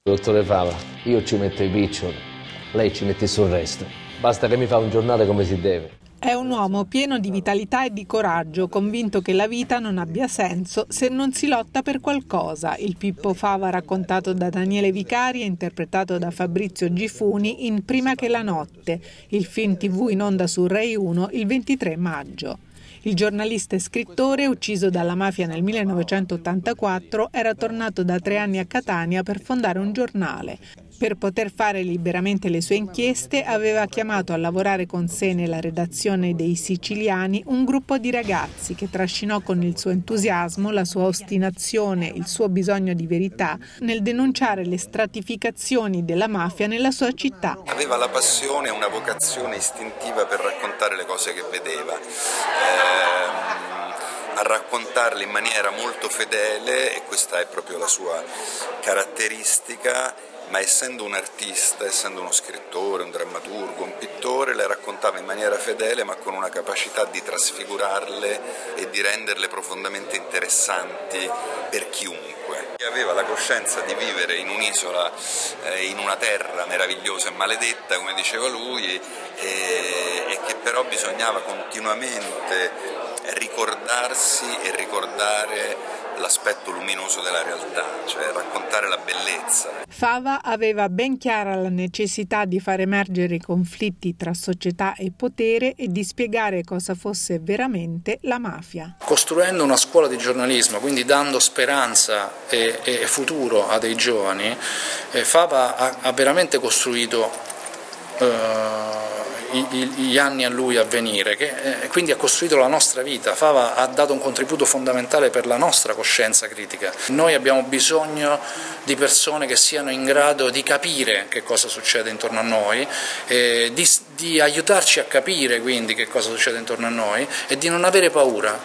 Dottore Fava, io ci metto i piccioli, lei ci mette sul resto. Basta che mi fa un giornale come si deve. È un uomo pieno di vitalità e di coraggio, convinto che la vita non abbia senso se non si lotta per qualcosa. Il Pippo Fava raccontato da Daniele Vicari e interpretato da Fabrizio Gifuni in Prima che la notte, il film TV in onda su Rai 1 il 23 maggio. Il giornalista e scrittore, ucciso dalla mafia nel 1984, era tornato da 3 anni a Catania per fondare un giornale. Per poter fare liberamente le sue inchieste aveva chiamato a lavorare con sé nella redazione dei Siciliani un gruppo di ragazzi che trascinò con il suo entusiasmo, la sua ostinazione, il suo bisogno di verità nel denunciare le stratificazioni della mafia nella sua città. Aveva la passione e una vocazione istintiva per raccontare le cose che vedeva. A raccontarle in maniera molto fedele, e questa è proprio la sua caratteristica, ma essendo un artista, essendo uno scrittore, un drammaturgo, un pittore, le raccontava in maniera fedele ma con una capacità di trasfigurarle e di renderle profondamente interessanti per chiunque. Aveva la coscienza di vivere in un'isola, in una terra meravigliosa e maledetta, come diceva lui, e che però bisognava continuamente ricordarsi e ricordare l'aspetto luminoso della realtà, cioè raccontare la bellezza. Fava aveva ben chiara la necessità di far emergere i conflitti tra società e potere e di spiegare cosa fosse veramente la mafia. Costruendo una scuola di giornalismo, quindi dando speranza e futuro a dei giovani, Fava ha veramente costruito gli anni a lui a venire, quindi ha costruito la nostra vita. Fava ha dato un contributo fondamentale per la nostra coscienza critica. Noi abbiamo bisogno di persone che siano in grado di capire che cosa succede intorno a noi, di aiutarci a capire quindi che cosa succede intorno a noi e di non avere paura.